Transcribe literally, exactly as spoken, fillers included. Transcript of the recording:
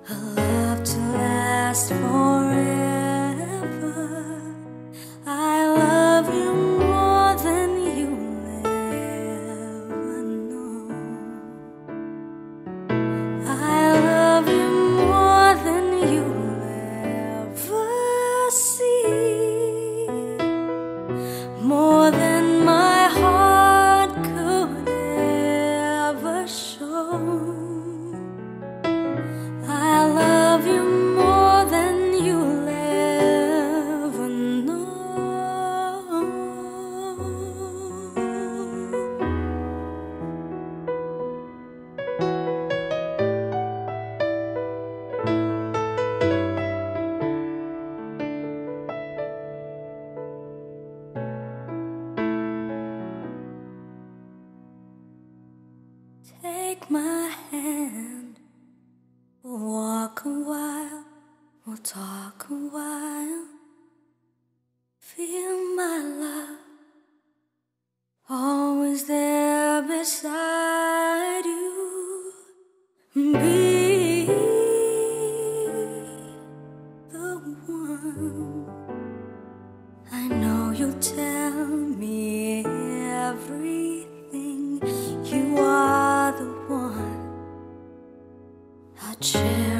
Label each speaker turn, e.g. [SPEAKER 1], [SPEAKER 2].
[SPEAKER 1] a love to last forever. I love you more than you'll ever know. I love you more than you'll ever see, more than my heart could ever show. I love you more than you'll ever know. Take my hand, we'll walk a while, we'll talk a while. Feel my love, always there beside you. Be the one. I know you'll tell me everything. You are the one I cherish.